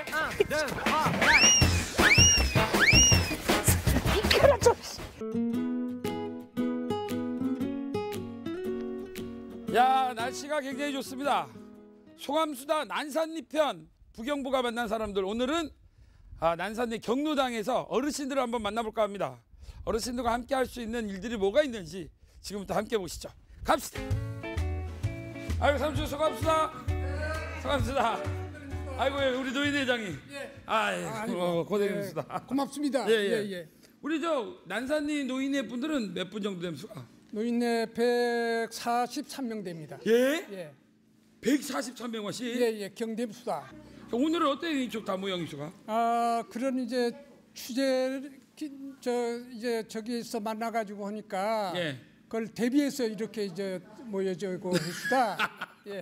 야, 날씨가 굉장히 좋습니다. 소감수다 난산리 편 부경부가 만난 사람들, 오늘은 난산리 경로당에서 어르신들을 한번 만나볼까 합니다. 어르신들과 함께 할 수 있는 일들이 뭐가 있는지 지금부터 함께 보시죠. 갑시다. 아이고, 삼촌 소감수다. 소감수다. 아이고, 우리 노인 회장님. 아이고, 고생했습니다. 고맙습니다. 예. 우리 저 난산리 노인회 분들은 몇 분 정도 됩니까? 노인네 143명 됩니다. 예? 예. 143명씩? 예, 경대수다. 오늘은 어떤 이쪽 다 모양이수가? 그런 이제 취재 이제 저기서 만나가지고 하니까 예. 그걸 대비해서 이렇게 이제 모여지고 했수다. 예.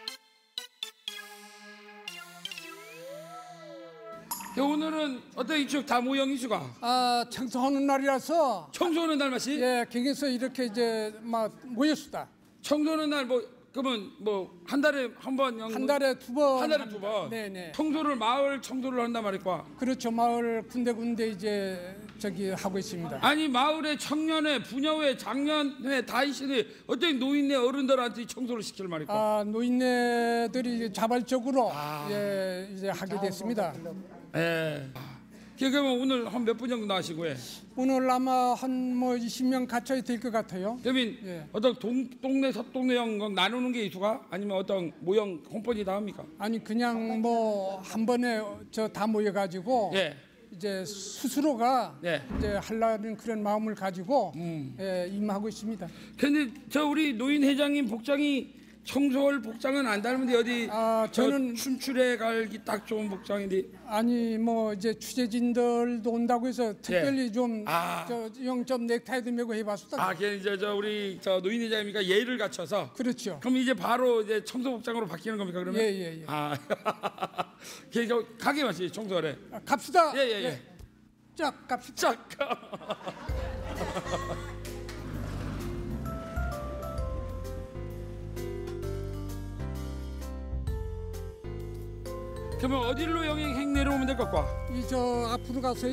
오늘은 어떤 이쪽 다 모양이수가? 청소하는 날이라서 청소하는 날 맛이? 예, 경에서 이렇게 이제 막 모였수다. 청소하는 날 그러면 한 달에 한 번? 한 달에 두 번. 한 달에 두 번? 네네. 마을 청소를 한단 말이까? 그렇죠. 마을 군데군데 이제 저기 하고 있습니다. 아니, 마을에 청년회, 부녀회, 장년회, 다이신회, 어떤 노인네 어른들한테 청소를 시킬 말이까? 노인네들이 자발적으로 예, 이제 하게 됐습니다. 예. 그러면 오늘 한 몇 분 정도 나시고 해? 오늘 아마 한 20명 갖춰야 될 것 같아요. 그러면 예. 어떤 동네 서동네형 나누는 게 이수가? 아니면 어떤 모형 홈번이 다 합니까? 아니 그냥 한 번에 다 모여가지고 예. 이제 스스로가 예. 이제 하려는 그런 마음을 가지고 예, 임하고 있습니다. 근데 우리 노인 회장님 복장이 청소할 복장은 안 닮은데 어디 저는 춤출에 갈기 딱 좋은 복장인데. 아니 이제 취재진들도 온다고 해서 특별히 좀 넥타이도 메고 해봤었다. 우리 노인 회장님이니까 예를 갖춰서. 그렇죠. 그럼 이제 바로 이제 청소 복장으로 바뀌는 겁니까 그러면? 예. 가게 마시 청소하래. 갑시다. 예. 쫙 갑시다. 그러면 어디로 행 내려오면 될 것 같아? 앞으로 가서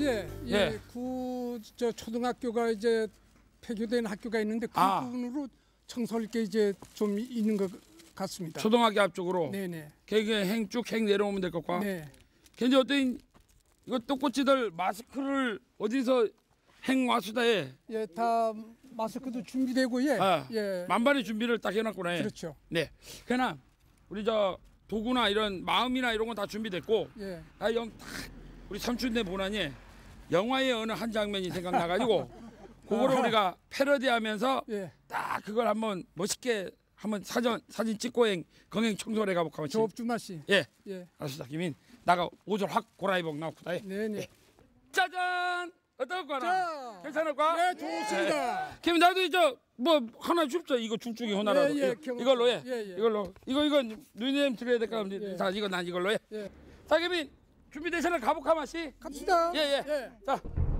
초등학교가 이제 폐교된 학교가 있는데 그 부분으로 청소할 게 이제 좀 있는 것 같습니다. 초등학교 앞쪽으로. 네네. 행 내려오면 될 것 같아. 네. 근데 어떤 이거 똑꼬치들 마스크를 어디서 행 와수다 해? 예, 다 마스크도 준비되고 예. 만반의 준비를 딱 해놨구나. 그렇죠. 네. 그러나 우리 도구나 이런 마음이나 이런 건 다 준비됐고, 예. 우리 삼촌네 보나니 영화의 어느 한 장면이 생각나가지고 그거를 우리가 패러디하면서 딱 그걸 한번 멋있게 한번 사진 찍고 건행 청소를 해가볼까 하면. 조업주마 씨. 예. 예. 알았습니다. 김인 나가 옷을 확 고라입고 나오고다. 네네. 짜잔. 어떨까나? 괜찮을까? 네, 좋습니다. 김 나도 하나 줍죠. 이거 중중이 하나라도. 이걸로 해. 이걸로. 이거 누님 드려야 될까? 자, 이거 난 이걸로 해. 자, 김인 준비되시나 가볼까 마시? 갑시다. 예. 자.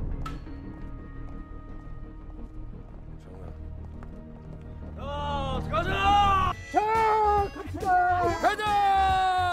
가자. 자, 갑시다. 가자.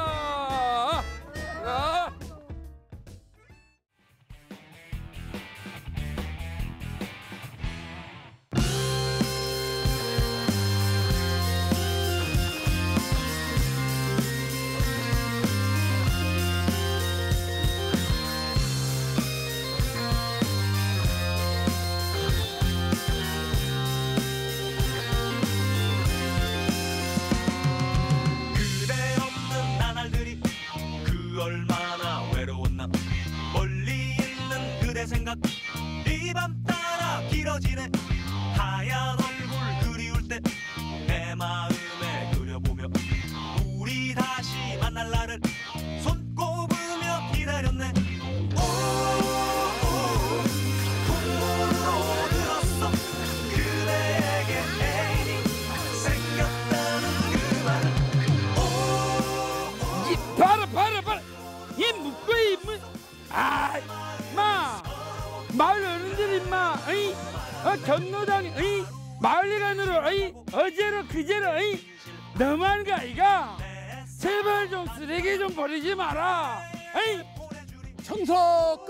생각 이 밤 따라 길어지네. 하얀 얼굴 그리울 때 내 마음에 그려보며 우리 다시 만날 날을 손꼽으며 기다렸네. 콧물로 들었어 그대에게 애인이 생겼다는 그 말을. 봐라 얘 묶어이 마을 어른들 임마 경로당 마을리간으로 어제로 그제로 너무한 거 아이가? 제발 좀 쓰레기 좀 버리지 마라. 하이 청소 끝.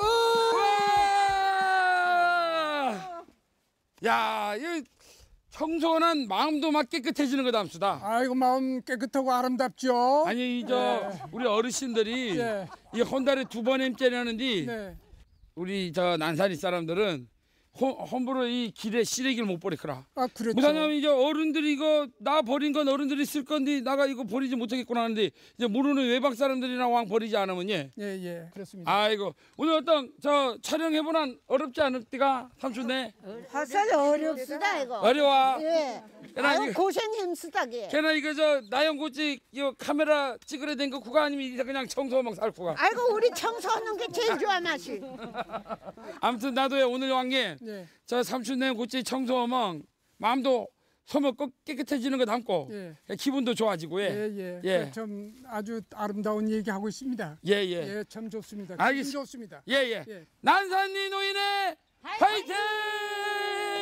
와! 야, 이 청소는 마음도 막 깨끗해지는 거다 합시다. 아이고 마음 깨끗하고 아름답죠. 아니 우리 어르신들이 예. 이 한 달에 2번 햄째라는데 네. 우리 저 난산이 사람들은 hom부로 이 길에 쓰레기를 못 버리더라. 아 그렇죠. 뭐냐면 이제 어른들이 이거 나 버린 건 어른들이 쓸 건데 나가 이거 버리지 못하겠구나 하는데 이제 모르는 외박 사람들이나 왕 버리지 않으면 예, 그렇습니다. 아이고 오늘 어떤 저 촬영해보는 어렵지 않을 때가 삼촌네 사실 어렵습니다 이거. 어려워. 예. 걔나 아유 이거 고생 힘쓰다게. 걔나 이거 저 나영고지 이거 카메라 찍으려 된 거 그거 아니면 이제 그냥 청소만 살 거가. 아이고 우리 청소하는 게 제일 좋아 맛이. 아무튼 나도 오늘 왕게 예. 저 삼촌네 고지 청소하면 마음도 소모 깨끗해지는 거 담고 예. 기분도 좋아지고 예. 예. 참 아주 아름다운 얘기 하고 있습니다. 예. 예, 참 좋습니다. 알겠습니다. 기분 좋습니다. 예. 예. 난산리 노인의 화이팅!